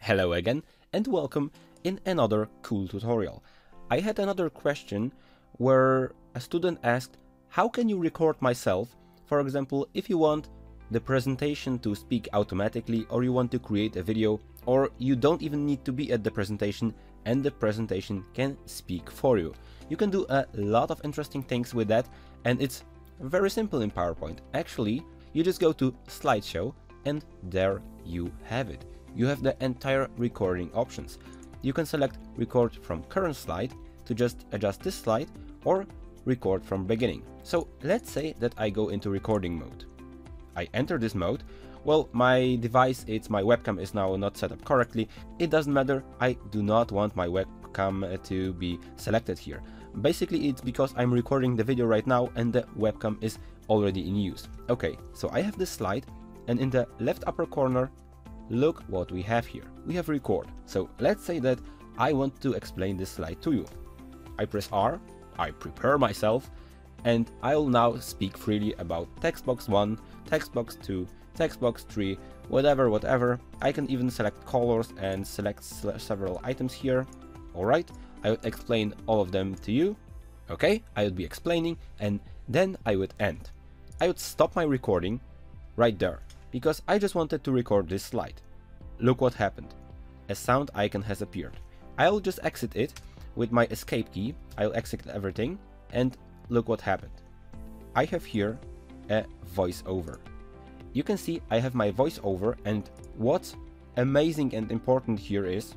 Hello again and welcome in another cool tutorial. I had another question where a student asked, how can you record myself? For example, if you want the presentation to speak automatically, or you want to create a video, or you don't even need to be at the presentation and the presentation can speak for you. You can do a lot of interesting things with that, and it's very simple in PowerPoint. Actually, you just go to slideshow and there you have it. You have the entire recording options. You can select record from current slide to just adjust this slide, or record from beginning. So let's say that I go into recording mode. I enter this mode. Well, my device, my webcam is now not set up correctly. It doesn't matter. I do not want my webcam to be selected here. Basically, it's because I'm recording the video right now and the webcam is already in use. Okay, so I have this slide, and in the left upper corner, look what we have here. We have record. So let's say that I want to explain this slide to you. I press R, I prepare myself, and I'll now speak freely about text box 1, text box 2, text box 3, whatever. I can even select colors and select several items here. Alright, I would explain all of them to you. Okay, I would be explaining, and then I would end. I would stop my recording right there, because I just wanted to record this slide. Look what happened. A sound icon has appeared. I'll just exit it with my escape key. I'll exit everything, and look what happened. I have here a voiceover. You can see I have my voiceover, and what's amazing and important here is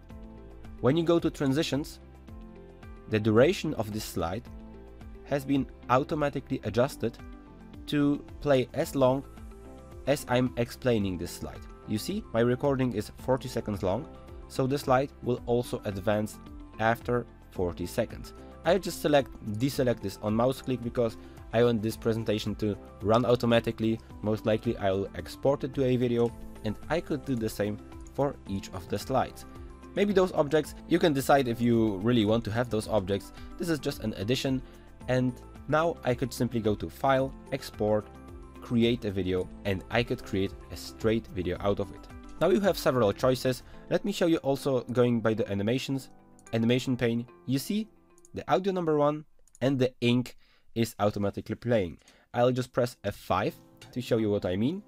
when you go to transitions, the duration of this slide has been automatically adjusted to play as long as I'm explaining this slide. You see, my recording is 40 seconds long, so the slide will also advance after 40 seconds. I just deselect this on mouse click because I want this presentation to run automatically. Most likely I'll export it to a video, and I could do the same for each of the slides. Maybe those objects, you can decide if you really want to have those objects. This is just an addition, and now I could simply go to File, Export, create a video, and I could create a straight video out of it. Now you have several choices. Let me show you also going by the animations. Animation pane, you see the audio number 1 and the ink is automatically playing. I'll just press F5 to show you what I mean.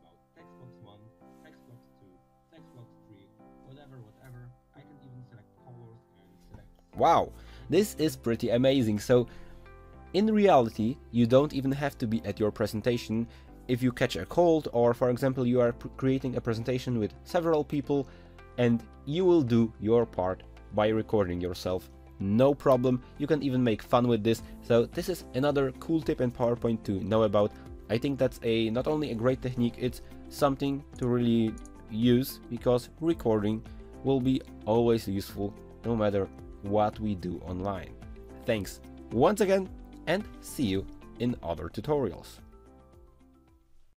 Wow, this is pretty amazing. So in reality, you don't even have to be at your presentation. If you catch a cold, or for example, you are creating a presentation with several people, and you will do your part by recording yourself. No problem. You can even make fun with this. So this is another cool tip in PowerPoint to know about. I think that's not only a great technique, it's something to really use, because recording will be always useful no matter what we do online. Thanks once again, and see you in other tutorials.